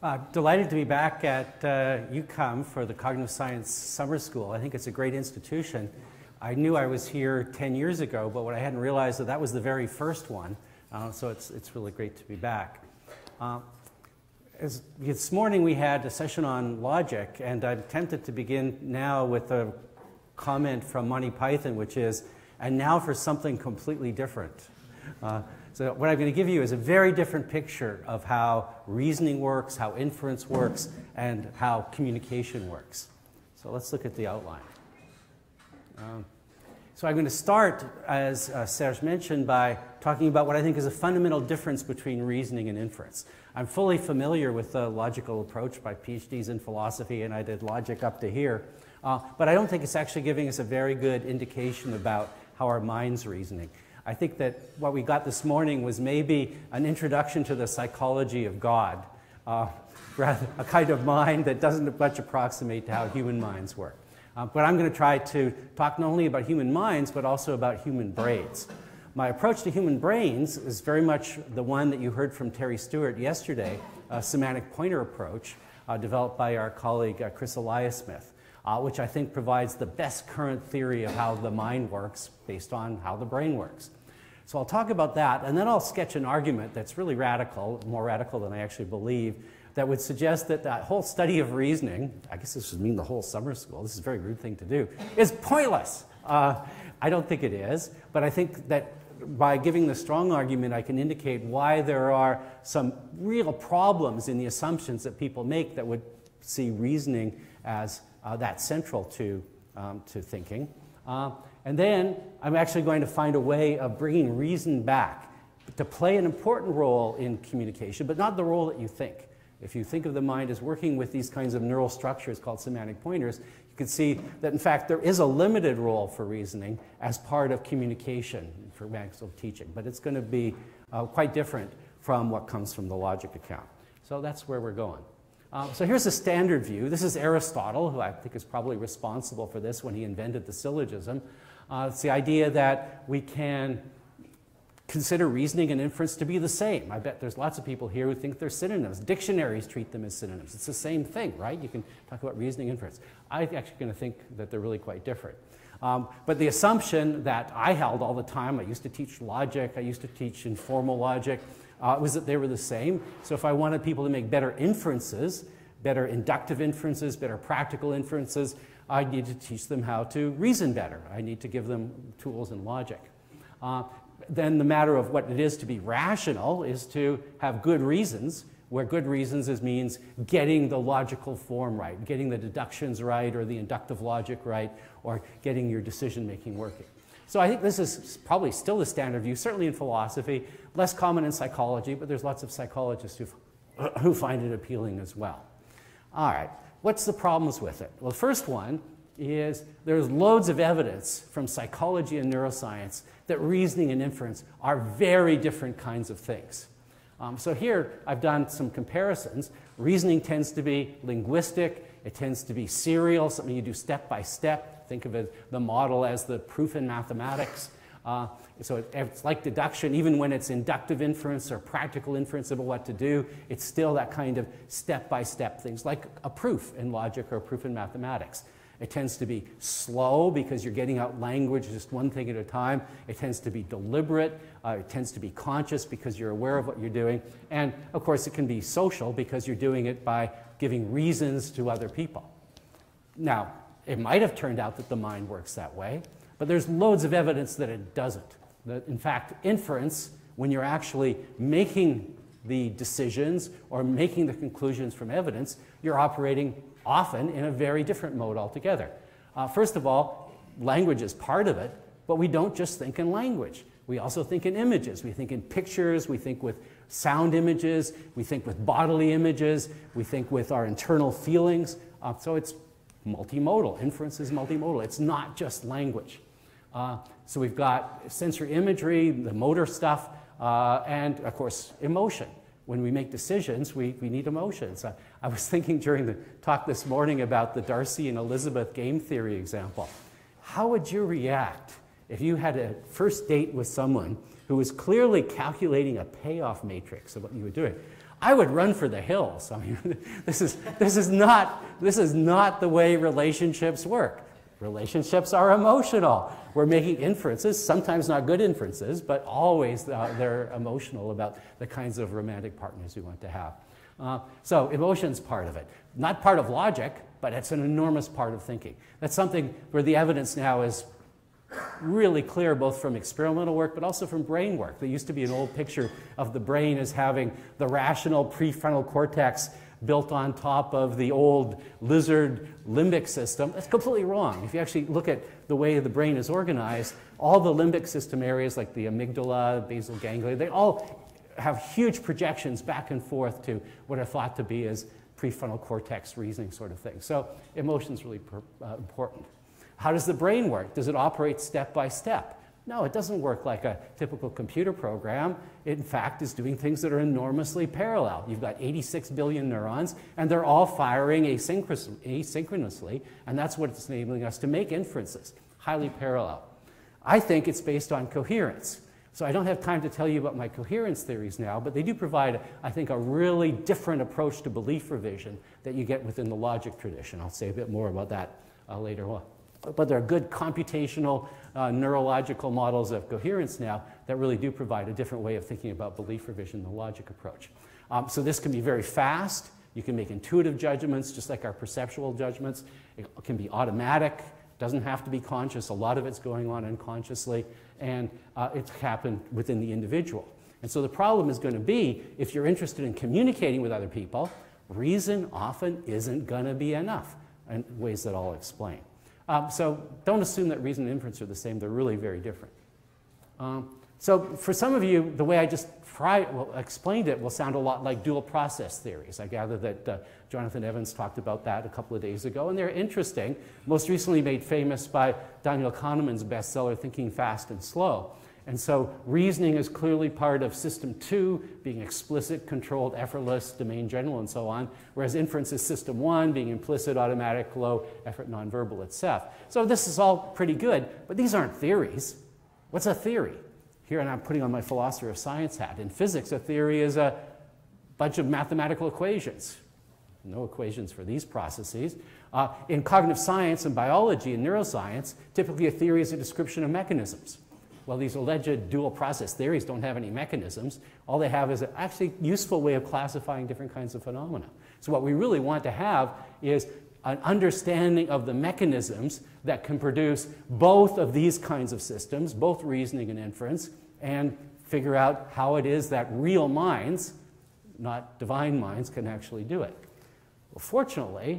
Delighted to be back at UCOM for the Cognitive Science Summer School. I think it's a great institution. I knew I was here 10 years ago, but what I hadn't realized that was the very first one. So it's really great to be back. This morning we had a session on logic, and I'm tempted to begin now with a comment from Monty Python, which is, and now for something completely different. So what I'm going to give you is a very different picture of how reasoning works, how inference works, and how communication works. So let's look at the outline. So I'm going to start, as Serge mentioned, by talking about what I think is a fundamental difference between reasoning and inference. I'm fully familiar with the logical approach. My PhD's in philosophy, and I did logic up to here. But I don't think it's actually giving us a very good indication about how our mind's reasoning. I think that what we got this morning was maybe an introduction to the psychology of God, rather a kind of mind that doesn't much approximate to how human minds work. But I'm going to try to talk not only about human minds, but also about human brains. My approach to human brains is very much the one that you heard from Terry Stewart yesterday, a semantic pointer approach developed by our colleague Chris Elias-Smith, which I think provides the best current theory of how the mind works based on how the brain works. So I'll talk about that, and then I'll sketch an argument that's really radical, more radical than I actually believe, that would suggest that that whole study of reasoning, I guess this would mean the whole summer school, this is a very rude thing to do, is pointless. I don't think it is, but I think that by giving the strong argument, I can indicate why there are some real problems in the assumptions that people make that would see reasoning as that central to thinking. And then I'm actually going to find a way of bringing reason back to play an important role in communication, but not the role that you think. If you think of the mind as working with these kinds of neural structures called semantic pointers, you can see that, in fact, there is a limited role for reasoning as part of communication for Maxwell teaching, but it's going to be quite different from what comes from the logic account. So that's where we're going. So here's a standard view. This is Aristotle, who I think is probably responsible for this when he invented the syllogism. It's the idea that we can consider reasoning and inference to be the same. I bet there's lots of people here who think they're synonyms. Dictionaries treat them as synonyms. It's the same thing, right? You can talk about reasoning and inference. I'm actually going to think that they're really quite different. But the assumption that I held all the time, I used to teach logic, I used to teach informal logic, was that they were the same. So if I wanted people to make better inferences, better inductive inferences, better practical inferences, I need to teach them how to reason better. I need to give them tools in logic. Then the matter of what it is to be rational is to have good reasons, where good reasons means getting the logical form right, getting the deductions right, or the inductive logic right, or getting your decision-making working. So I think this is probably still the standard view, certainly in philosophy, less common in psychology, but there's lots of psychologists who find it appealing as well. All right, what's the problems with it? Well, the first one is there's loads of evidence from psychology and neuroscience that reasoning and inference are very different kinds of things. So here I've done some comparisons. Reasoning tends to be linguistic. It tends to be serial, something you do step by step. Think of it, the model as the proof in mathematics. So it's like deduction. Even when it's inductive inference or practical inference about what to do, it's still that kind of step-by-step things, like a proof in logic or a proof in mathematics. It tends to be slow because you're getting out language just one thing at a time. It tends to be deliberate. It tends to be conscious because you're aware of what you're doing. And, of course, it can be social because you're doing it by giving reasons to other people. Now, it might have turned out that the mind works that way, but there's loads of evidence that it doesn't. That, in fact, inference, when you're actually making the decisions or making the conclusions from evidence, you're operating often in a very different mode altogether. First of all, language is part of it, but we don't just think in language. We also think in images. We think in pictures. We think with sound images. We think with bodily images. We think with our internal feelings. So it's multimodal. Inference is multimodal. It's not just language. So we've got sensory imagery, the motor stuff, and, of course, emotion. When we make decisions, we need emotions. I was thinking during the talk this morning about the Darcy and Elizabeth game theory example. How would you react if you had a first date with someone who was clearly calculating a payoff matrix of what you were doing, I would run for the hills. I mean, this is not the way relationships work. Relationships are emotional. We're making inferences, sometimes not good inferences, but always they're emotional about the kinds of romantic partners we want to have. So emotion's part of it. Not part of logic, but it's an enormous part of thinking. That's something where the evidence now is really clear, both from experimental work but also from brain work. There used to be an old picture of the brain as having the rational prefrontal cortex built on top of the old lizard limbic system. That's completely wrong. If you actually look at the way the brain is organized, all the limbic system areas like the amygdala, basal ganglia, they all have huge projections back and forth to what are thought to be as prefrontal cortex reasoning sort of thing. So emotion's really important. How does the brain work? Does it operate step by step? No, it doesn't work like a typical computer program. It, in fact, is doing things that are enormously parallel. You've got 86 billion neurons, and they're all firing asynchronously, and that's what's enabling us to make inferences, highly parallel. I think it's based on coherence. So I don't have time to tell you about my coherence theories now, but they do provide, I think, a really different approach to belief revision that you get within the logic tradition. I'll say a bit more about that later on. But there are good computational neurological models of coherence now that really do provide a different way of thinking about belief revision than the logic approach. So this can be very fast. You can make intuitive judgments, just like our perceptual judgments. It can be automatic. Doesn't have to be conscious. A lot of it's going on unconsciously, and it's happened within the individual. And so the problem is going to be, if you're interested in communicating with other people, reason often isn't going to be enough in ways that I'll explain. So don't assume that reason and inference are the same. They're really very different. So for some of you, the way I just explained it will sound a lot like dual process theories. I gather that Jonathan Evans talked about that a couple of days ago, and they're interesting, most recently made famous by Daniel Kahneman's bestseller, Thinking Fast and Slow. And so reasoning is clearly part of system 2, being explicit, controlled, effortless, domain general, and so on, whereas inference is system 1, being implicit, automatic, low effort, nonverbal, etc. So this is all pretty good, but these aren't theories. What's a theory? Here, and I'm putting on my philosopher of science hat. In physics, a theory is a bunch of mathematical equations. No equations for these processes. In cognitive science and biology and neuroscience, typically a theory is a description of mechanisms. Well, these alleged dual process theories don't have any mechanisms. All they have is an actually useful way of classifying different kinds of phenomena. So what we really want to have is an understanding of the mechanisms that can produce both of these kinds of systems, both reasoning and inference, and figure out how it is that real minds, not divine minds, can actually do it. Well, fortunately,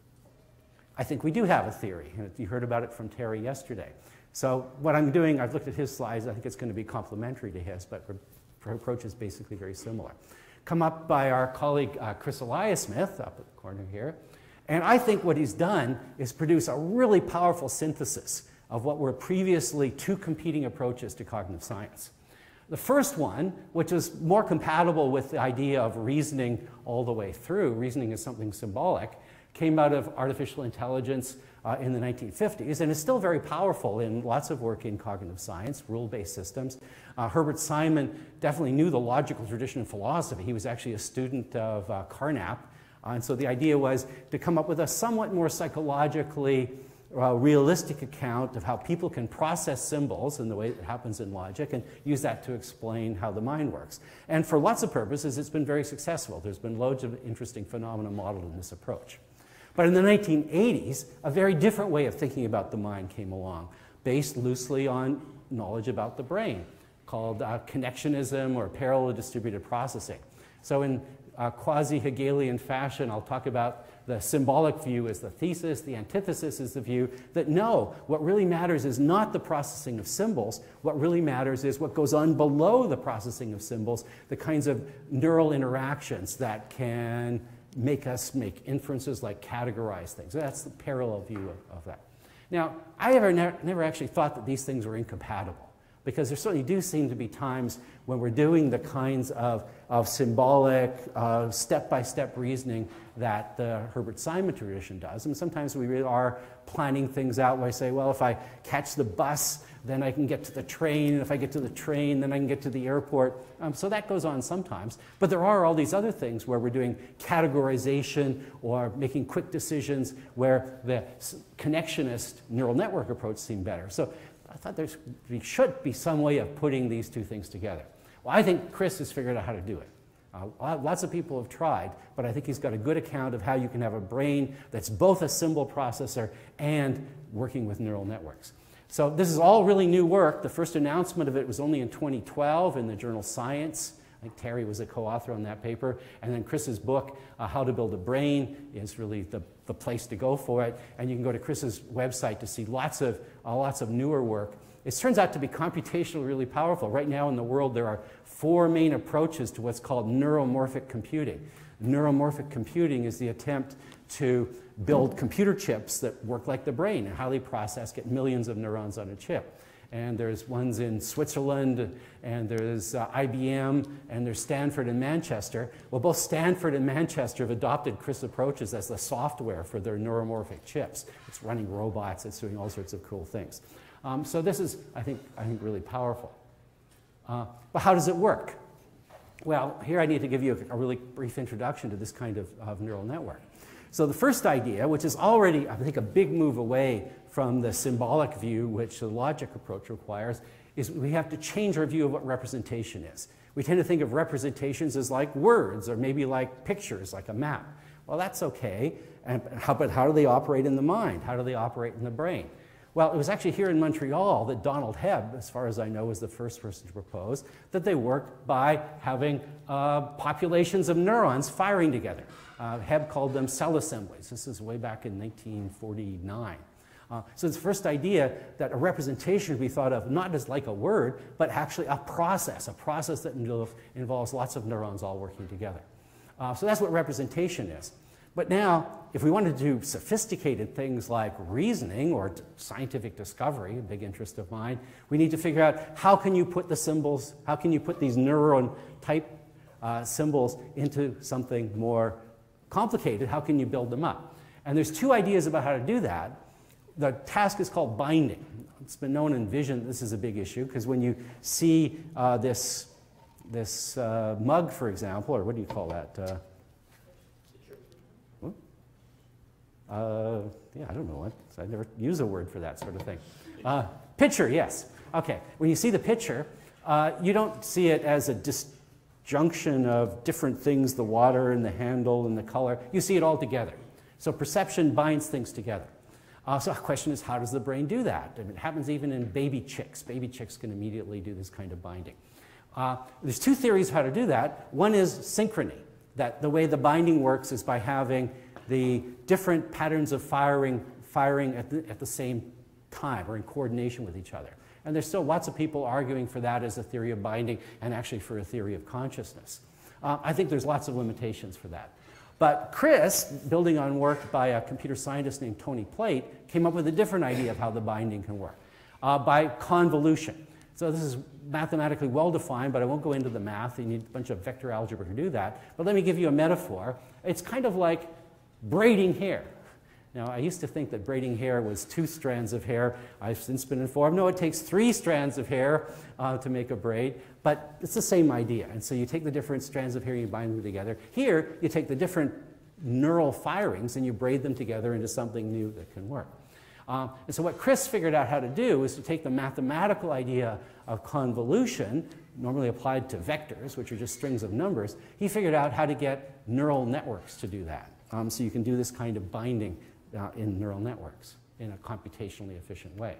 I think we do have a theory. You heard about it from Terry yesterday. So what I'm doing, I've looked at his slides. I think it's going to be complementary to his, but our approach is basically very similar. Come up by our colleague Chris Eliasmith, up at the corner here. And I think what he's done is produce a really powerful synthesis of what were previously two competing approaches to cognitive science. The first one, which is more compatible with the idea of reasoning all the way through, reasoning is something symbolic, came out of artificial intelligence in the 1950s, and is still very powerful in lots of work in cognitive science, rule-based systems. Herbert Simon definitely knew the logical tradition in philosophy. He was actually a student of Carnap, and so the idea was to come up with a somewhat more psychologically realistic account of how people can process symbols in the way that happens in logic and use that to explain how the mind works. And for lots of purposes, it's been very successful. There's been loads of interesting phenomena modeled in this approach. But in the 1980s, a very different way of thinking about the mind came along, based loosely on knowledge about the brain, called connectionism or parallel distributed processing. So in quasi-Hegelian fashion, I'll talk about the symbolic view as the thesis, the antithesis is the view that no, what really matters is not the processing of symbols. What really matters is what goes on below the processing of symbols, the kinds of neural interactions that can make us make inferences like categorize things. That's the parallel view of that. Now, I never actually thought that these things were incompatible, because there certainly do seem to be times when we're doing the kinds of symbolic, step-by-step reasoning that the Herbert Simon tradition does. And sometimes we really are planning things out where I say, well, if I catch the bus then I can get to the train, and if I get to the train, then I can get to the airport. So that goes on sometimes. But there are all these other things where we're doing categorization or making quick decisions where the connectionist neural network approach seemed better. So I thought there should be some way of putting these two things together. Well, I think Chris has figured out how to do it. Lots of people have tried, but I think he's got a good account of how you can have a brain that's both a symbol processor and working with neural networks. So this is all really new work. The first announcement of it was only in 2012 in the journal Science. I think Terry was a co-author on that paper. And then Chris's book, How to Build a Brain, is really the place to go for it. And you can go to Chris's website to see lots of newer work. It turns out to be computationally really powerful. Right now in the world, there are 4 main approaches to what's called neuromorphic computing. Neuromorphic computing is the attempt to build computer chips that work like the brain and highly processed, get millions of neurons on a chip. And there's ones in Switzerland, and there's IBM, and there's Stanford and Manchester. Well, both Stanford and Manchester have adopted Chris approaches as the software for their neuromorphic chips. It's running robots, it's doing all sorts of cool things. So this is, I think really powerful. But how does it work? Well, here I need to give you a really brief introduction to this kind of neural network. So the first idea, which is already, I think, a big move away from the symbolic view, which the logic approach requires, is we have to change our view of what representation is. We tend to think of representations as like words, or maybe like pictures, like a map. Well, that's okay, but how do they operate in the mind? How do they operate in the brain? Well, it was actually here in Montreal that Donald Hebb, as far as I know, was the first person to propose that they work by having populations of neurons firing together. Hebb called them cell assemblies. This is way back in 1949. So it's the first idea that a representation should be thought of not as like a word, but actually a process that involves lots of neurons all working together. So that's what representation is. But now, if we want to do sophisticated things like reasoning or scientific discovery, a big interest of mine, we need to figure out how can you put the symbols, how can you put these neuron type symbols into something more complicated? How can you build them up? And there's 2 ideas about how to do that. The task is called binding. It's been known in vision this is a big issue, because when you see this mug, for example, or what do you call that? Yeah, I don't know what. I never use a word for that sort of thing. Picture, yes. Okay, when you see the picture, you don't see it as a disjunction of different things, the water and the handle and the color. You see it all together. So perception binds things together. So the question is, how does the brain do that? And it happens even in baby chicks. Baby chicks can immediately do this kind of binding. There's 2 theories how to do that. One is synchrony, that the way the binding works is by having the different patterns of firing at the same time or in coordination with each other. And there's still lots of people arguing for that as a theory of binding and actually for a theory of consciousness. I think there's lots of limitations for that. But Chris, building on work by a computer scientist named Tony Plate, came up with a different idea of how the binding can work, by convolution. So this is mathematically well-defined, but I won't go into the math. You need a bunch of vector algebra to do that. But let me give you a metaphor. It's kind of like braiding hair. Now, I used to think that braiding hair was 2 strands of hair. I've since been informed, no, it takes 3 strands of hair to make a braid, but it's the same idea. And so you take the different strands of hair, you bind them together. Here, you take the different neural firings and you braid them together into something new that can work. And so what Chris figured out how to do is to take the mathematical idea of convolution, normally applied to vectors, which are just strings of numbers. He figured out how to get neural networks to do that. So you can do this kind of binding in neural networks in a computationally efficient way.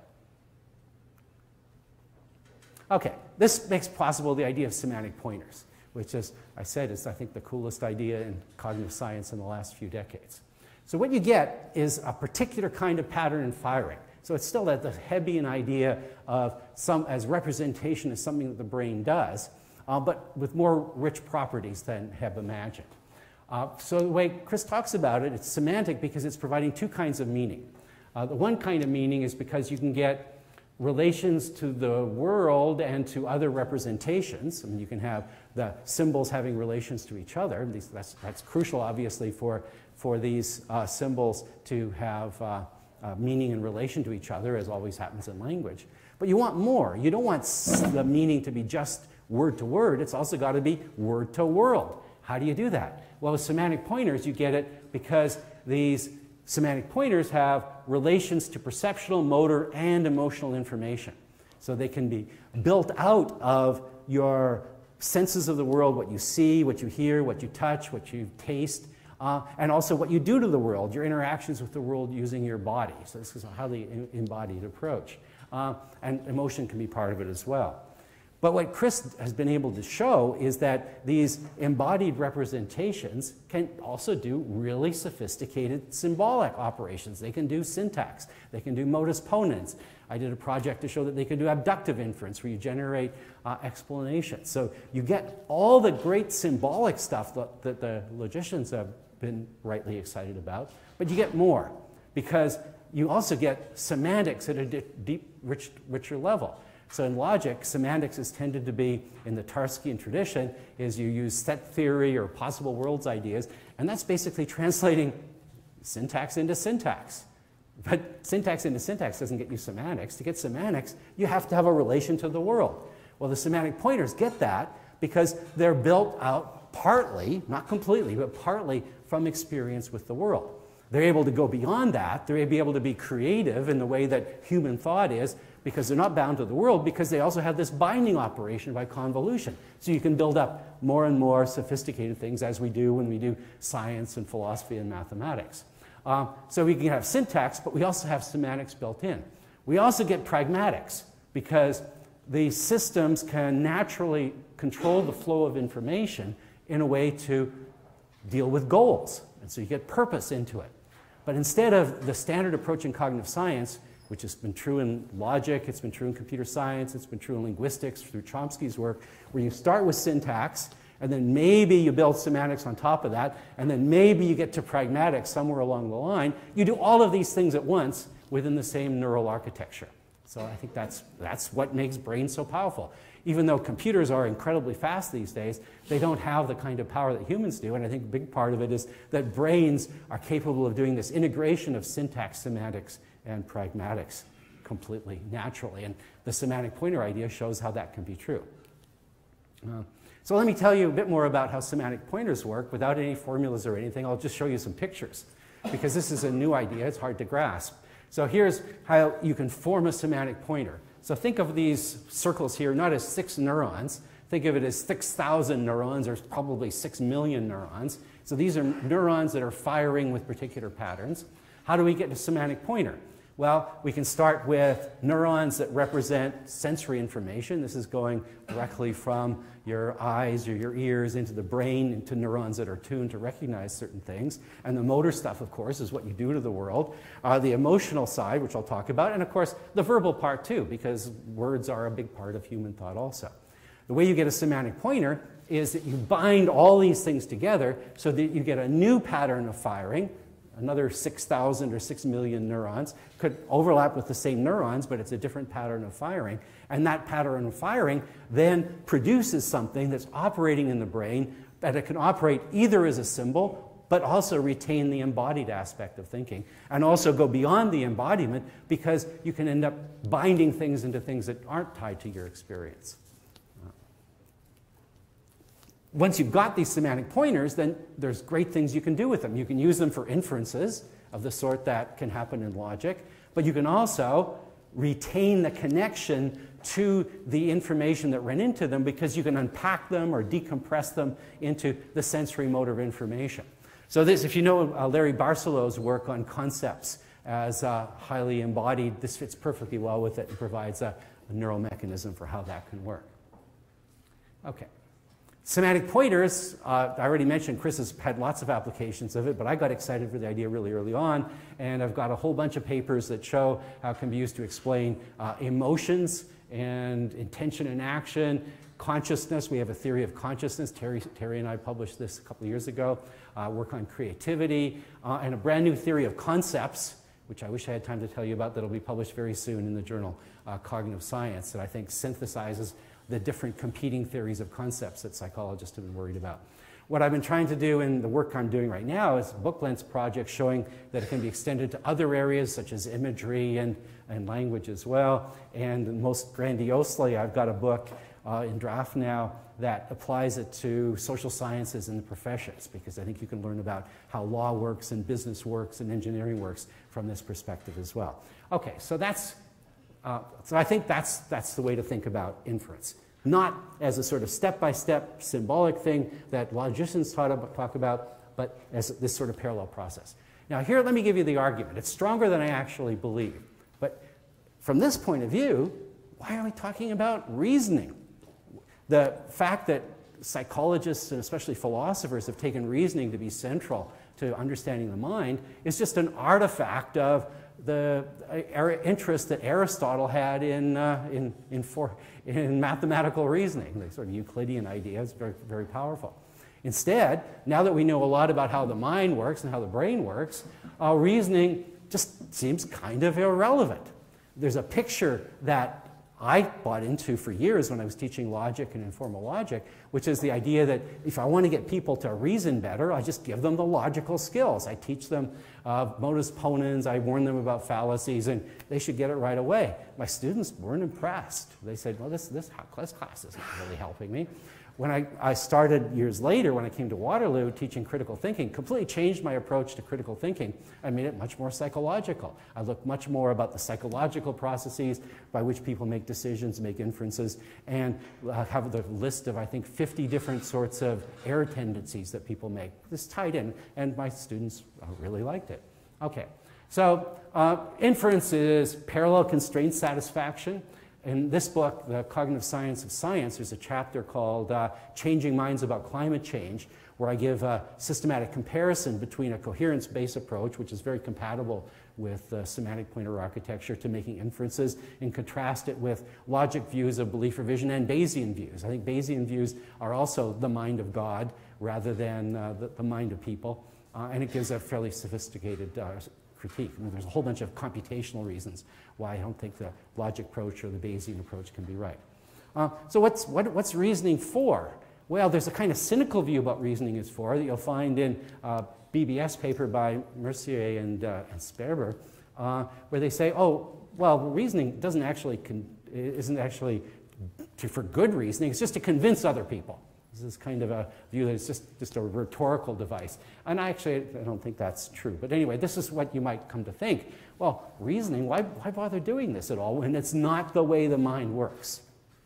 Okay, this makes possible the idea of semantic pointers, which, as I said, is, I think, the coolest idea in cognitive science in the last few decades. So what you get is a particular kind of pattern in firing. So it's still that the Hebbian idea of as representation is something that the brain does, but with more rich properties than Hebb imagined. So the way Chris talks about it, it's semantic because it's providing 2 kinds of meaning. The one kind of meaning is because you can get relations to the world and to other representations. I mean, you can have the symbols having relations to each other. That's crucial, obviously, for these symbols to have meaning in relation to each other, as always happens in language. But you want more. You don't want the meaning to be just word to word. It's also got to be word to world. How do you do that? Well, with semantic pointers, you get it because these semantic pointers have relations to perceptual, motor, and emotional information. So they can be built out of your senses of the world, what you see, what you hear, what you touch, what you taste, and also what you do to the world, your interactions with the world using your body. So this is a highly embodied approach. And emotion can be part of it as well. But what Chris has been able to show is that these embodied representations can also do really sophisticated symbolic operations. They can do syntax. They can do modus ponens. I did a project to show that they can do abductive inference, where you generate explanations. So you get all the great symbolic stuff that the logicians have been rightly excited about, but you get more, because you also get semantics at a deep, richer level. So in logic, semantics is tended to be, in the Tarskian tradition, is you use set theory or possible worlds ideas, and that's basically translating syntax into syntax. But syntax into syntax doesn't get you semantics. To get semantics, you have to have a relation to the world. Well, the semantic pointers get that because they're built out partly, not completely, but partly from experience with the world. They're able to go beyond that. They're able to be creative in the way that human thought is, because they're not bound to the world, because they also have this binding operation by convolution. So you can build up more and more sophisticated things, as we do when we do science and philosophy and mathematics. So we can have syntax, but we also have semantics built in. We also get pragmatics, because the systems can naturally control the flow of information in a way to deal with goals. And so you get purpose into it. But instead of the standard approach in cognitive science, which has been true in logic, it's been true in computer science, it's been true in linguistics through Chomsky's work, where you start with syntax, and then maybe you build semantics on top of that, and then maybe you get to pragmatics somewhere along the line. You do all of these things at once within the same neural architecture. So I think that's what makes brains so powerful. Even though computers are incredibly fast these days, they don't have the kind of power that humans do, and I think a big part of it is that brains are capable of doing this integration of syntax, semantics, and pragmatics completely naturally. And the semantic pointer idea shows how that can be true. So let me tell you a bit more about how semantic pointers work without any formulas or anything. I'll just show you some pictures, because this is a new idea. It's hard to grasp. So here's how you can form a semantic pointer. So think of these circles here not as 6 neurons. Think of it as 6,000 neurons, or probably 6 million neurons. So these are neurons that are firing with particular patterns. How do we get a semantic pointer? Well, we can start with neurons that represent sensory information. This is going directly from your eyes or your ears into the brain, into neurons that are tuned to recognize certain things. And the motor stuff, of course, is what you do to the world. The emotional side, which I'll talk about, and of course, the verbal part too, because words are a big part of human thought also. The way you get a semantic pointer is that you bind all these things together so that you get a new pattern of firing. Another 6,000 or 6 million neurons could overlap with the same neurons, but it's a different pattern of firing. And that pattern of firing then produces something that's operating in the brain, that it can operate either as a symbol, but also retain the embodied aspect of thinking, and also go beyond the embodiment, because you can end up binding things into things that aren't tied to your experience. Once you've got these semantic pointers, then there's great things you can do with them. You can use them for inferences of the sort that can happen in logic, but you can also retain the connection to the information that ran into them, because you can unpack them or decompress them into the sensory motor information. So this, if you know Larry Barcelow's work on concepts as highly embodied, this fits perfectly well with it and provides a neural mechanism for how that can work. Okay. Semantic pointers, I already mentioned Chris has had lots of applications of it, but I got excited for the idea really early on, and I've got a whole bunch of papers that show how it can be used to explain emotions and intention and action, consciousness. We have a theory of consciousness. Terry and I published this a couple of years ago. Work on creativity, and a brand new theory of concepts, which I wish I had time to tell you about, that'll be published very soon in the journal Cognitive Science, that I think synthesizes the different competing theories of concepts that psychologists have been worried about. What I've been trying to do in the work I'm doing right now is a book length project showing that it can be extended to other areas such as imagery and language as well. And most grandiosely, I've got a book in draft now that applies it to social sciences and the professions, because I think you can learn about how law works and business works and engineering works from this perspective as well. Okay, so so I think that's the way to think about inference. Not as a sort of step-by-step symbolic thing that logicians talk about, but as this sort of parallel process. Now here, let me give you the argument. It's stronger than I actually believe. But from this point of view, why are we talking about reasoning? The fact that psychologists and especially philosophers have taken reasoning to be central to understanding the mind is just an artifact of the interest that Aristotle had in mathematical reasoning. The sort of Euclidean idea is very, very powerful. Instead, now that we know a lot about how the mind works and how the brain works, reasoning just seems kind of irrelevant. There's a picture that I bought into for years when I was teaching logic and informal logic, which is the idea that if I want to get people to reason better, I just give them the logical skills. I teach them modus ponens, I warn them about fallacies, and they should get it right away. My students weren't impressed. They said, well, this class isn't really helping me. When I started years later, when I came to Waterloo teaching critical thinking, completely changed my approach to critical thinking. I made it much more psychological. I looked much more about the psychological processes by which people make decisions, make inferences, and have the list of, I think, 50 different sorts of error tendencies that people make. This tied in, and my students really liked it. Okay, so inference is parallel constraint satisfaction. In this book, The Cognitive Science of Science, there's a chapter called Changing Minds About Climate Change, where I give a systematic comparison between a coherence-based approach, which is very compatible with semantic pointer architecture, to making inferences, and contrast it with logic views of belief revision and Bayesian views. I think Bayesian views are also the mind of God rather than the mind of people, and it gives a fairly sophisticated critique. I mean, there's a whole bunch of computational reasons why I don't think the logic approach or the Bayesian approach can be right. So what's reasoning for? Well, there's a kind of cynical view about reasoning is for that you'll find in a BBS paper by Mercier and Sperber, where they say, oh, well, reasoning isn't actually for good reasoning, it's just to convince other people. This is kind of a view that it's just a rhetorical device. And I don't think that's true. But anyway, this is what you might come to think. Well, reasoning, why bother doing this at all when it's not the way the mind works?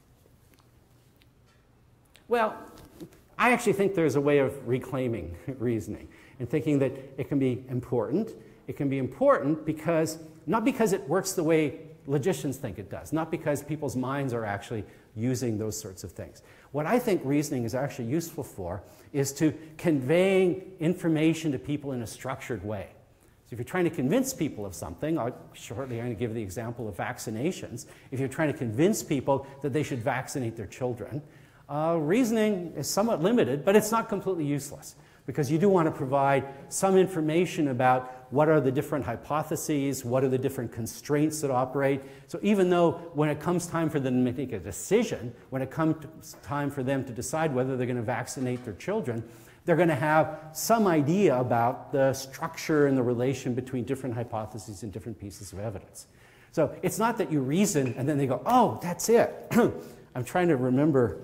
Well, I actually think there's a way of reclaiming reasoning and thinking that it can be important. It can be important because, not because it works the way logicians think it does, not because people's minds are actually using those sorts of things. What I think reasoning is actually useful for is to conveying information to people in a structured way. So if you're trying to convince people of something, shortly I'm going to give the example of vaccinations. If you're trying to convince people that they should vaccinate their children, reasoning is somewhat limited, but it's not completely useless, because you do want to provide some information about what are the different hypotheses, what are the different constraints that operate. So even though when it comes time for them to make a decision, when it comes time for them to decide whether they're going to vaccinate their children, they're going to have some idea about the structure and the relation between different hypotheses and different pieces of evidence. So it's not that you reason and then they go, oh, that's it. I'm trying to remember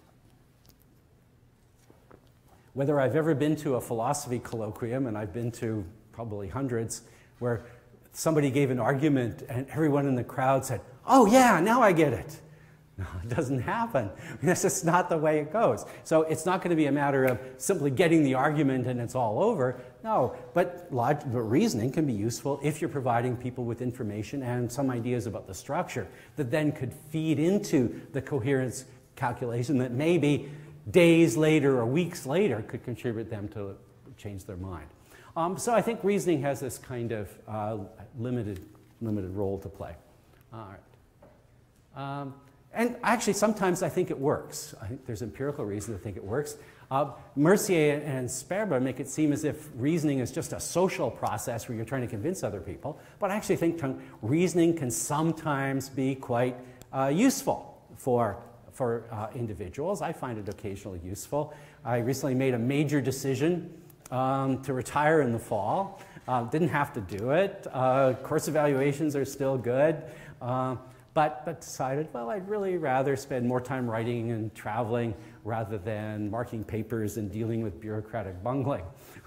whether I've ever been to a philosophy colloquium, and I've been to probably hundreds, where somebody gave an argument and everyone in the crowd said, oh yeah, now I get it. No, it doesn't happen. That's just not the way it goes. So it's not going to be a matter of simply getting the argument and it's all over. No, but reasoning can be useful if you're providing people with information and some ideas about the structure that then could feed into the coherence calculation that maybe days later or weeks later could contribute them to change their mind. So I think reasoning has this kind of limited role to play. All right. And actually, sometimes I think it works. I think there's empirical reason to think it works. Mercier and Sperber make it seem as if reasoning is just a social process where you're trying to convince other people. But I actually think reasoning can sometimes be quite useful for for individuals. I find it occasionally useful. I recently made a major decision to retire in the fall. Didn't have to do it. Course evaluations are still good. But decided, well, I'd really rather spend more time writing and traveling rather than marking papers and dealing with bureaucratic bungling.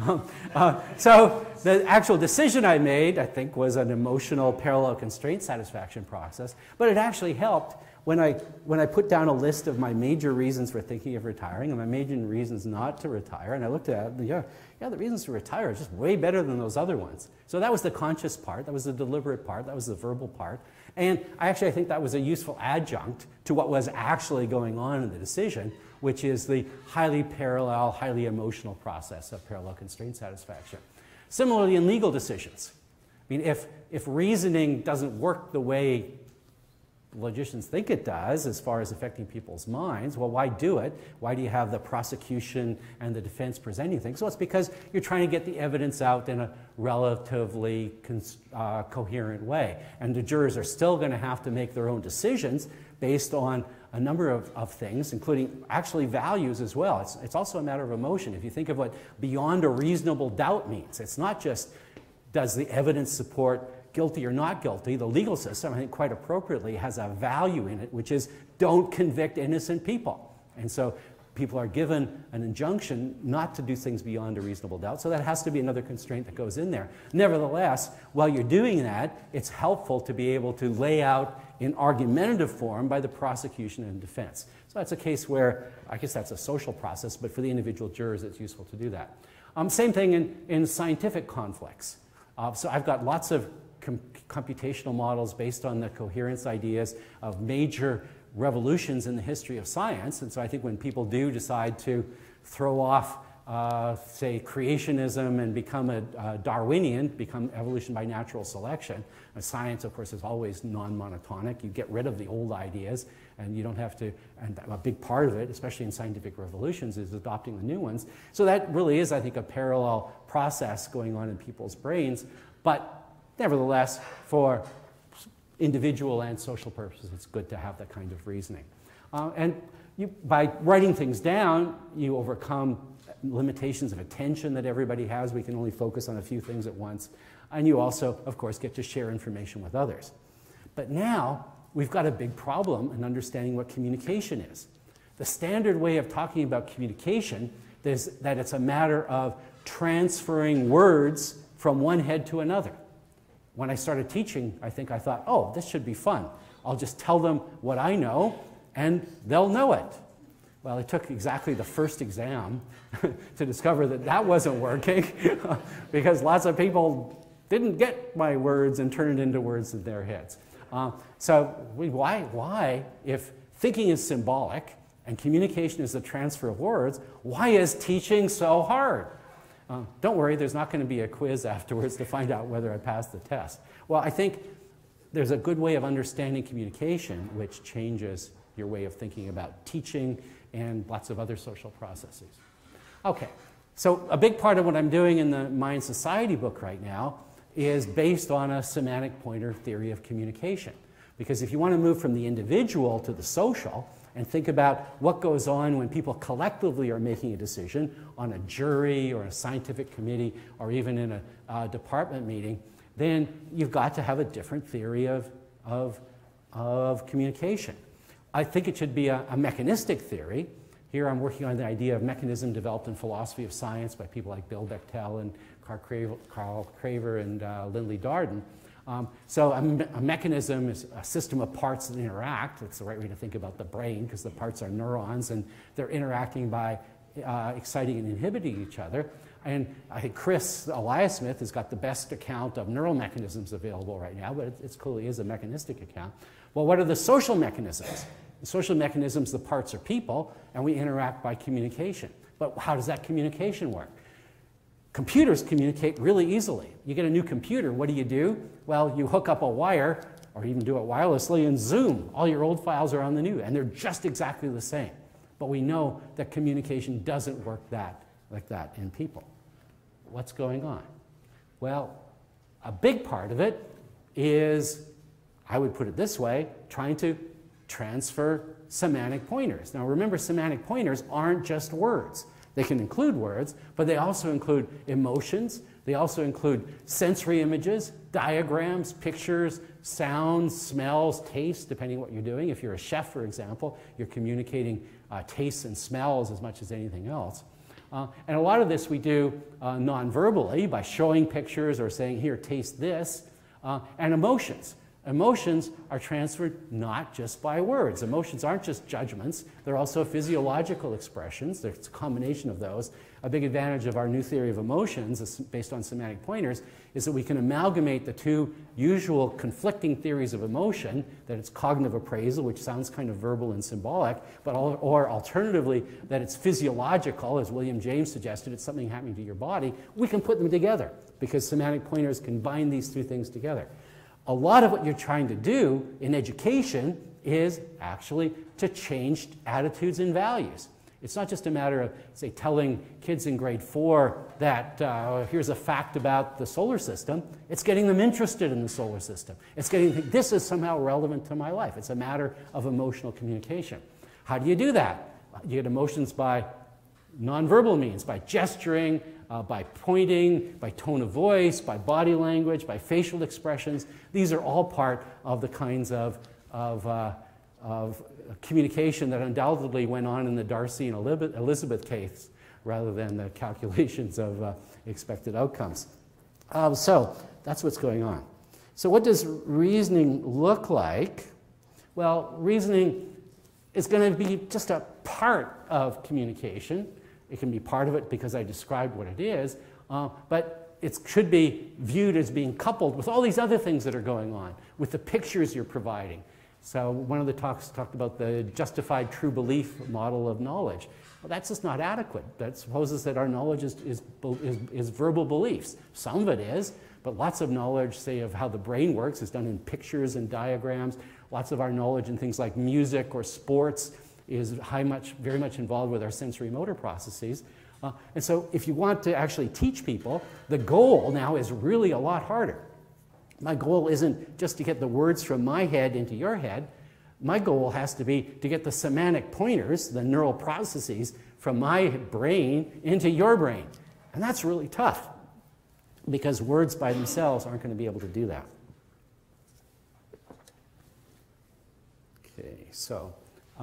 So the actual decision I made, I think, was an emotional parallel constraint satisfaction process, but it actually helped when I put down a list of my major reasons for thinking of retiring and my major reasons not to retire, and I looked at it, and yeah, the reasons to retire are just way better than those other ones. So that was the conscious part, that was the deliberate part, that was the verbal part, and I think that was a useful adjunct to what was actually going on in the decision, which is the highly parallel, highly emotional process of parallel constraint satisfaction. Similarly in legal decisions. I mean, if reasoning doesn't work the way logicians think it does as far as affecting people's minds, well, why do it? Why do you have the prosecution and the defense presenting things? Well, it's because you're trying to get the evidence out in a relatively coherent way. And the jurors are still going to have to make their own decisions based on a number of things, including actually values as well. It's also a matter of emotion. If you think of what beyond a reasonable doubt means, it's not just does the evidence support guilty or not guilty. The legal system, I think quite appropriately, has a value in it, which is don't convict innocent people. And so people are given an injunction not to do things beyond a reasonable doubt. So that has to be another constraint that goes in there. Nevertheless, while you're doing that, it's helpful to be able to lay out in argumentative form by the prosecution and defense. So that's a case where, I guess that's a social process, but for the individual jurors, it's useful to do that. Same thing in scientific conflicts. So I've got lots of computational models based on the coherence ideas of major revolutions in the history of science. And so I think when people do decide to throw off, say, creationism and become a Darwinian, become evolution by natural selection, science, of course, is always non-monotonic. You get rid of the old ideas, and you don't have to, and a big part of it, especially in scientific revolutions, is adopting the new ones. So that really is, I think, a parallel process going on in people's brains. But nevertheless, for individual and social purposes, it's good to have that kind of reasoning. By writing things down, you overcome limitations of attention that everybody has. We can only focus on a few things at once. And you also, of course, get to share information with others. But now, we've got a big problem in understanding what communication is. The standard way of talking about communication is that it's a matter of transferring words from one head to another. When I started teaching, I thought, oh, this should be fun. I'll just tell them what I know, and they'll know it. Well, it took exactly the first exam to discover that that wasn't working because lots of people didn't get my words and turn it into words in their heads. Why, if thinking is symbolic and communication is the transfer of words, why is teaching so hard? Don't worry, there's not going to be a quiz afterwards to find out whether I passed the test. Well, I think there's a good way of understanding communication which changes your way of thinking about teaching and lots of other social processes. Okay, so a big part of what I'm doing in the Mind Society book right now is based on a semantic pointer theory of communication. Because if you want to move from the individual to the social, and think about what goes on when people collectively are making a decision on a jury or a scientific committee or even in a department meeting, then you've got to have a different theory of communication. I think it should be a mechanistic theory. Here I'm working on the idea of mechanism developed in philosophy of science by people like Bill Bechtel and Carl Craver and Lindley Darden. So a mechanism is a system of parts that interact. That's the right way to think about the brain because the parts are neurons and they're interacting by exciting and inhibiting each other. And I think Chris Eliasmith has got the best account of neural mechanisms available right now, but it clearly is a mechanistic account. Well, what are the social mechanisms? The social mechanisms, the parts are people, and we interact by communication. But how does that communication work? Computers communicate really easily. You get a new computer, what do? Well, you hook up a wire, or even do it wirelessly, and zoom. All your old files are on the new, and they're just exactly the same. But we know that communication doesn't work like that in people. What's going on? Well, a big part of it is, I would put it this way, trying to transfer semantic pointers. Now remember, semantic pointers aren't just words. They can include words, but they also include emotions. They also include sensory images, diagrams, pictures, sounds, smells, tastes, depending on what you're doing. If you're a chef, for example, you're communicating tastes and smells as much as anything else. And a lot of this we do non-verbally by showing pictures or saying, here, taste this, and emotions. Emotions are transferred not just by words. Emotions aren't just judgments. They're also physiological expressions. There's a combination of those. A big advantage of our new theory of emotions, based on semantic pointers, is that we can amalgamate the two usual conflicting theories of emotion, that it's cognitive appraisal, which sounds kind of verbal and symbolic, but or alternatively, that it's physiological, as William James suggested, it's something happening to your body. We can put them together because semantic pointers can bind these two things together. A lot of what you're trying to do in education is actually to change attitudes and values. It's not just a matter of, say, telling kids in grade 4 that here's a fact about the solar system. It's getting them interested in the solar system. It's getting, this is somehow relevant to my life. It's a matter of emotional communication. How do you do that? You get emotions by nonverbal means, by gesturing, by pointing, by tone of voice, by body language, by facial expressions. These are all part of the kinds of communication that undoubtedly went on in the Darcy and Elizabeth case rather than the calculations of expected outcomes. So that's what's going on. So what does reasoning look like? Well, reasoning is going to be just a part of communication. It can be part of it because I described what it is, but it should be viewed as being coupled with all these other things that are going on, with the pictures you're providing. So one of the talks talked about the justified true belief model of knowledge. Well, that's just not adequate. That supposes that our knowledge is verbal beliefs. Some of it is, but lots of knowledge, say, of how the brain works is done in pictures and diagrams. Lots of our knowledge in things like music or sports is very much involved with our sensory motor processes. And so if you want to actually teach people, the goal now is really a lot harder. My goal isn't just to get the words from my head into your head. My goal has to be to get the semantic pointers, the neural processes, from my brain into your brain. And that's really tough because words by themselves aren't going to be able to do that. Okay, so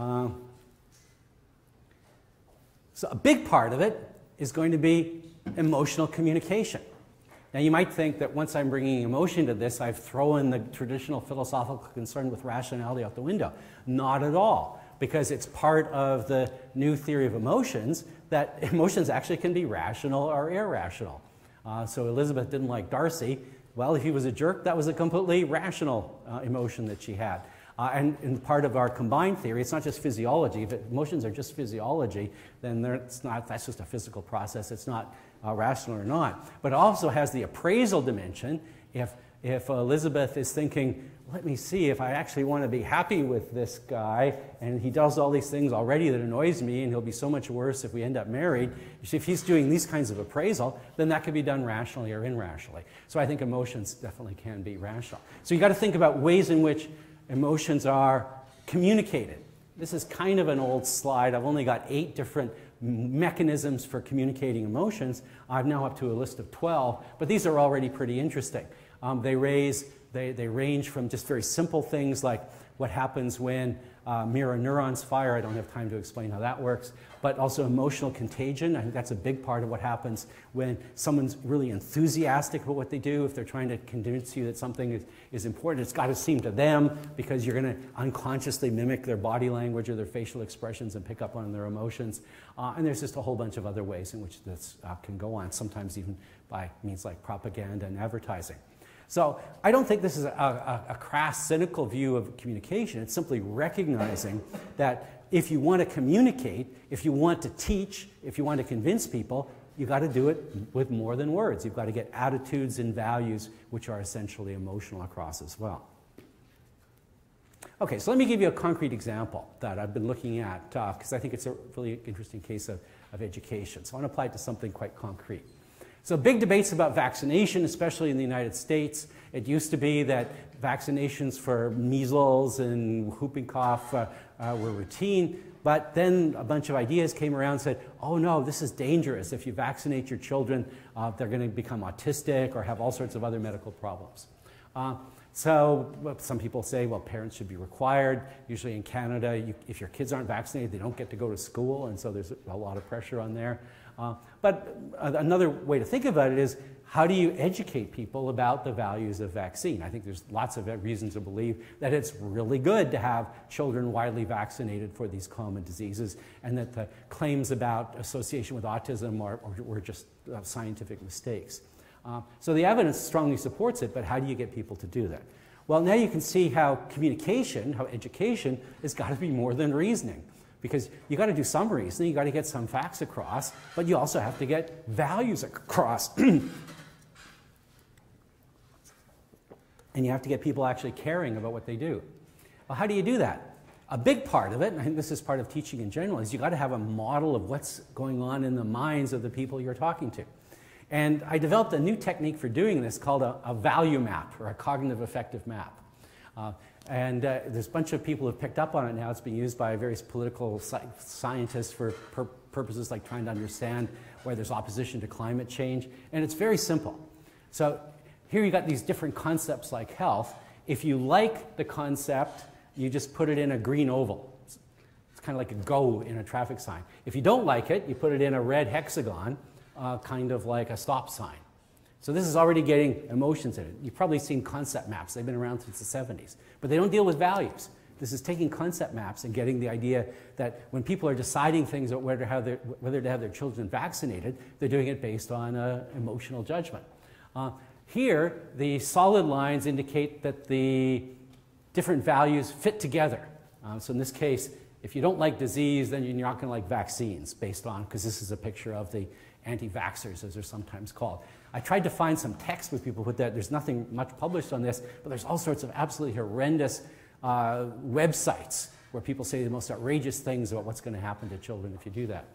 a big part of it is going to be emotional communication. Now you might think that once I'm bringing emotion to this, I've thrown the traditional philosophical concern with rationality out the window. Not at all, because it's part of the new theory of emotions that emotions actually can be rational or irrational. So Elizabeth didn't like Darcy. Well, if he was a jerk, that was a completely rational emotion that she had. And in part of our combined theory, it's not just physiology. If emotions are just physiology, then that's just a physical process. It's not rational or not. But it also has the appraisal dimension. If Elizabeth is thinking, let me see if I actually want to be happy with this guy, and he does all these things already that annoys me, and he'll be so much worse if we end up married. If he's doing these kinds of appraisal, then that could be done rationally or irrationally. So I think emotions definitely can be rational. So you've got to think about ways in which emotions are communicated. This is kind of an old slide. I've only got 8 different mechanisms for communicating emotions. I'm now up to a list of 12, but these are already pretty interesting. They range from just very simple things like what happens when mirror neurons fire. I don't have time to explain how that works, but also emotional contagion. I think that's a big part of what happens when someone's really enthusiastic about what they do. If they're trying to convince you that something is important, it's got to seem to them because you're going to unconsciously mimic their body language or their facial expressions and pick up on their emotions. And there's just a whole bunch of other ways in which this can go on, sometimes even by means like propaganda and advertising. So I don't think this is a crass, cynical view of communication. It's simply recognizing that if you want to communicate, if you want to teach, if you want to convince people, you've got to do it with more than words. You've got to get attitudes and values which are essentially emotional across as well. Okay, so let me give you a concrete example that I've been looking at because I think it's a really interesting case of education. So I want to apply it to something quite concrete. So big debates about vaccination, especially in the United States. It used to be that vaccinations for measles and whooping cough were routine, but then a bunch of ideas came around and said, oh no, this is dangerous. If you vaccinate your children, they're going to become autistic or have all sorts of other medical problems. So some people say, well, parents should be required. Usually in Canada, if your kids aren't vaccinated, they don't get to go to school, and so there's a lot of pressure on there. But another way to think about it is, how do you educate people about the values of vaccine? I think there's lots of reasons to believe that it's really good to have children widely vaccinated for these common diseases, and that the claims about association with autism were just scientific mistakes. So the evidence strongly supports it, but how do you get people to do that? Well, now you can see how communication, how education has got to be more than reasoning. Because you got to do some reasoning, you got to get some facts across, but you also have to get values across. And you have to get people actually caring about what they do. Well, how do you do that? A big part of it, and I think this is part of teaching in general, is you got to have a model of what's going on in the minds of the people you're talking to. And I developed a new technique for doing this called a value map, or a cognitive affective map. There's a bunch of people who have picked up on it now. It's being used by various political scientists for purposes like trying to understand why there's opposition to climate change. And it's very simple. So here you got these different concepts like health. If you like the concept, you just put it in a green oval. It's kind of like a go in a traffic sign. If you don't like it, you put it in a red hexagon, kind of like a stop sign. So this is already getting emotions in it. You've probably seen concept maps. They've been around since the 70s. But they don't deal with values. This is taking concept maps and getting the idea that when people are deciding things about whether to have their children vaccinated, they're doing it based on emotional judgment. Here, the solid lines indicate that the different values fit together. So in this case, if you don't like disease, then you're not going to like vaccines, based on, because this is a picture of the anti-vaxxers, as they're sometimes called. I tried to find some text with people with that. There's nothing much published on this, but there's all sorts of absolutely horrendous websites where people say the most outrageous things about what's going to happen to children if you do that.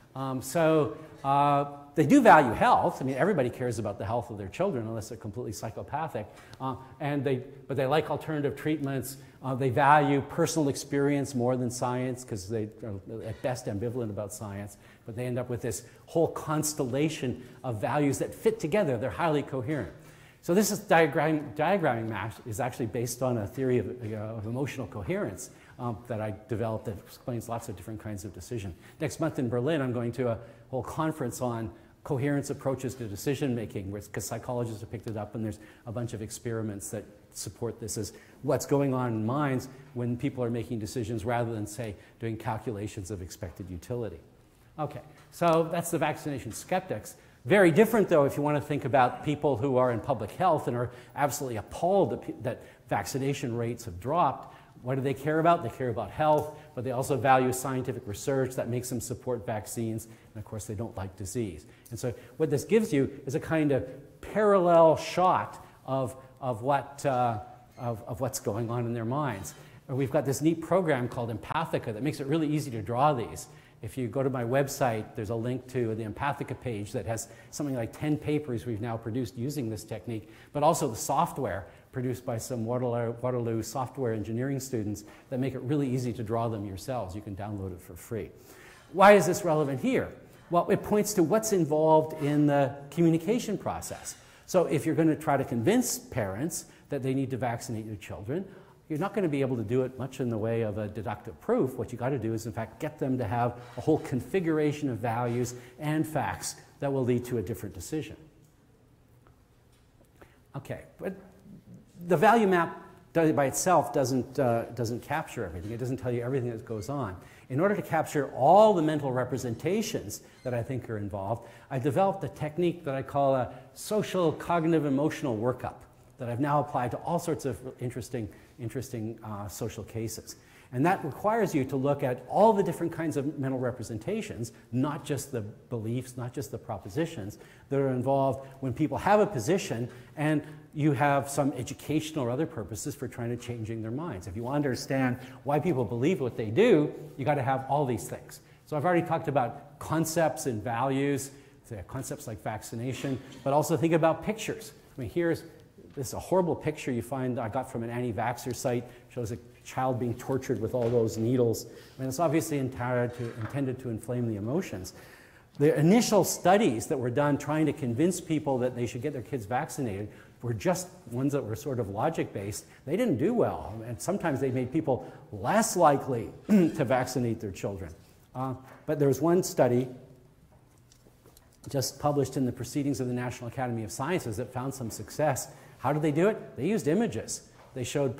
They do value health. I mean, everybody cares about the health of their children unless they're completely psychopathic. But they like alternative treatments. They value personal experience more than science, because they are at best ambivalent about science. But they end up with this whole constellation of values that fit together. They're highly coherent. So this is diagramming map is actually based on a theory of emotional coherence that I developed that explains lots of different kinds of decision. Next month in Berlin, I'm going to a whole conference on coherence approaches to decision making, because psychologists have picked it up, and there's a bunch of experiments that support this as what's going on in minds when people are making decisions rather than, say, doing calculations of expected utility. Okay, so that's the vaccination skeptics. Very different, though, if you want to think about people who are in public health and are absolutely appalled that vaccination rates have dropped. What do they care about? They care about health, but they also value scientific research that makes them support vaccines, and of course they don't like disease. And so what this gives you is a kind of parallel shot of what's going on in their minds. And we've got this neat program called Empathica that makes it really easy to draw these. If you go to my website, there's a link to the Empathica page that has something like 10 papers we've now produced using this technique, but also the software produced by some Waterloo software engineering students that make it really easy to draw them yourselves. You can download it for free. Why is this relevant here? Well, it points to what's involved in the communication process. So if you're going to try to convince parents that they need to vaccinate your children, you're not going to be able to do it much in the way of a deductive proof. What you got to do is, in fact, get them to have a whole configuration of values and facts that will lead to a different decision. Okay, but the value map by itself doesn't capture everything. It doesn't tell you everything that goes on. In order to capture all the mental representations that I think are involved, I developed a technique that I call a social cognitive emotional workup that I've now applied to all sorts of interesting social cases. And that requires you to look at all the different kinds of mental representations, not just the beliefs, not just the propositions, that are involved when people have a position and you have some educational or other purposes for trying to changing their minds. If you want to understand why people believe what they do, you got to have all these things. So I've already talked about concepts and values. concepts like vaccination, but also think about pictures. I mean, this is a horrible picture you find I got from an anti-vaxxer site, shows a child being tortured with all those needles. I mean, it's obviously intended to inflame the emotions. The initial studies that were done trying to convince people that they should get their kids vaccinated were just ones that were sort of logic-based. They didn't do well, and sometimes they made people less likely to vaccinate their children. But there was one study just published in the Proceedings of the National Academy of Sciences that found some success. How did they do it? They used images. They showed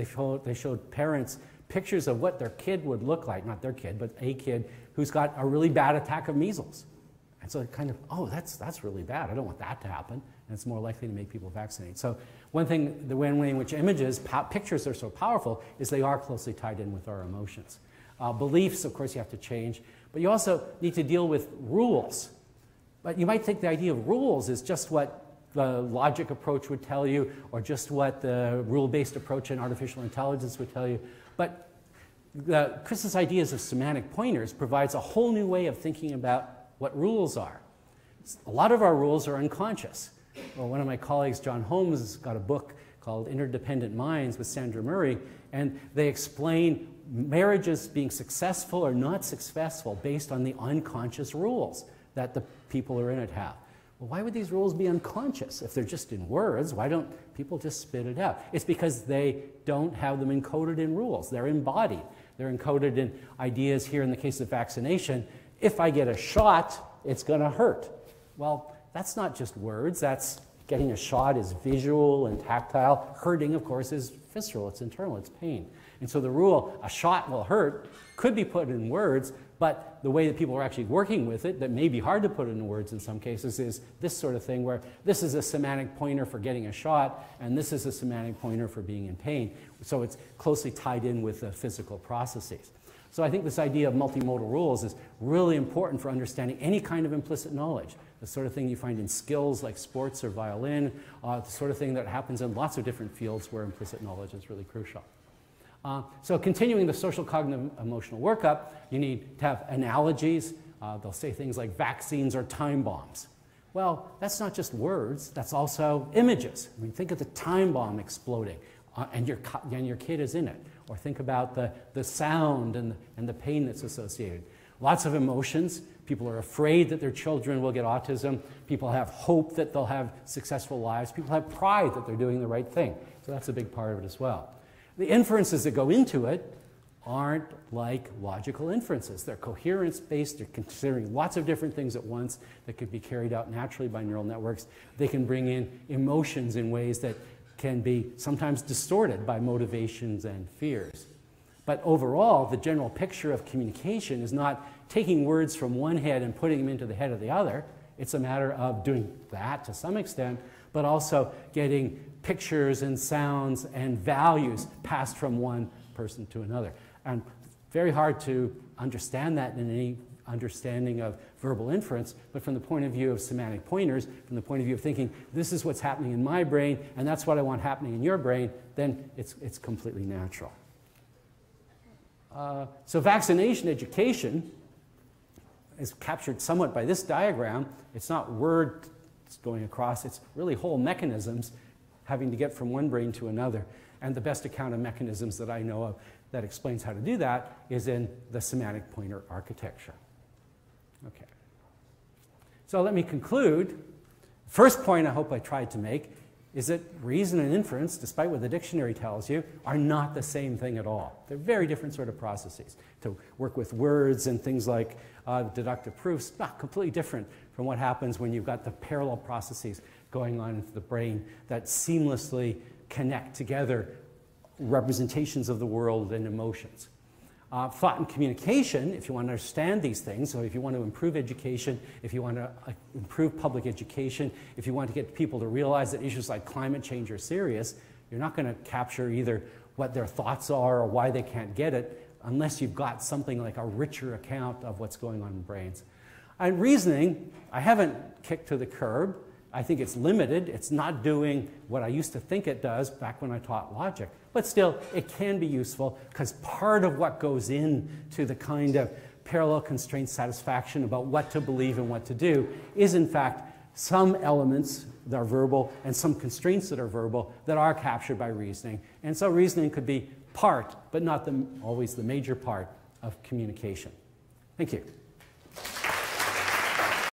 parents pictures of what their kid would look like, not their kid, but a kid who's got a really bad attack of measles. And so it kind of, oh, that's really bad. I don't want that to happen. And it's more likely to make people vaccinate. So one thing, the way in which pictures are so powerful is they are closely tied in with our emotions. Beliefs, of course, you have to change. But you also need to deal with rules. But you might think the idea of rules is just what the logic approach would tell you, or just what the rule-based approach in artificial intelligence would tell you. But Chris's ideas of semantic pointers provides a whole new way of thinking about what rules are. A lot of our rules are unconscious. Well, one of my colleagues, John Holmes, has got a book called Interdependent Minds with Sandra Murray, and they explain marriages being successful or not successful based on the unconscious rules that the people who are in it have. Well, why would these rules be unconscious? If they're just in words, why don't people just spit it out? It's because they don't have them encoded in rules. They're embodied. They're encoded in ideas here in the case of vaccination. If I get a shot, it's going to hurt. Well, that's not just words. That's getting a shot is visual and tactile. Hurting, of course, is visceral. It's internal. It's pain. And so the rule, a shot will hurt, could be put in words, but the way that people are actually working with it, that may be hard to put into words in some cases, is this sort of thing where this is a semantic pointer for getting a shot, and this is a semantic pointer for being in pain. So it's closely tied in with the physical processes. So I think this idea of multimodal rules is really important for understanding any kind of implicit knowledge. The sort of thing you find in skills like sports or violin, the sort of thing that happens in lots of different fields where implicit knowledge is really crucial. So continuing the social cognitive emotional workup, you need to have analogies. They'll say things like vaccines or time bombs. Well, that's not just words, that's also images. I mean, think of the time bomb exploding and your kid is in it. Or think about the sound and the pain that's associated. Lots of emotions. People are afraid that their children will get autism. People have hope that they'll have successful lives. People have pride that they're doing the right thing. So that's a big part of it as well. The inferences that go into it aren't like logical inferences. They're coherence-based. They're considering lots of different things at once that could be carried out naturally by neural networks. They can bring in emotions in ways that can be sometimes distorted by motivations and fears. But overall, the general picture of communication is not taking words from one head and putting them into the head of the other. It's a matter of doing that to some extent, but also getting pictures and sounds and values passed from one person to another. And very hard to understand that in any understanding of verbal inference, but from the point of view of semantic pointers, from the point of view of thinking, this is what's happening in my brain, and that's what I want happening in your brain, then it's completely natural. So vaccination education is captured somewhat by this diagram. It's not words going across, it's really whole mechanisms having to get from one brain to another. And the best account of mechanisms that I know of that explains how to do that is in the semantic pointer architecture. Okay. So let me conclude. First point I hope I tried to make is that reason and inference, despite what the dictionary tells you, are not the same thing at all. They're very different sort of processes. To work with words and things like deductive proofs, completely different from what happens when you've got the parallel processes going on in the brain that seamlessly connect together representations of the world and emotions. Thought and communication, if you want to understand these things, so if you want to improve education, if you want to improve public education, if you want to get people to realize that issues like climate change are serious, you're not going to capture either what their thoughts are or why they can't get it unless you've got something like a richer account of what's going on in brains. And reasoning, I haven't kicked to the curb. I think it's limited. It's not doing what I used to think it does back when I taught logic. But still, it can be useful because part of what goes into the kind of parallel constraint satisfaction about what to believe and what to do is in fact some elements that are verbal and some constraints that are verbal that are captured by reasoning. And so reasoning could be part, but not always the major part of communication. Thank you.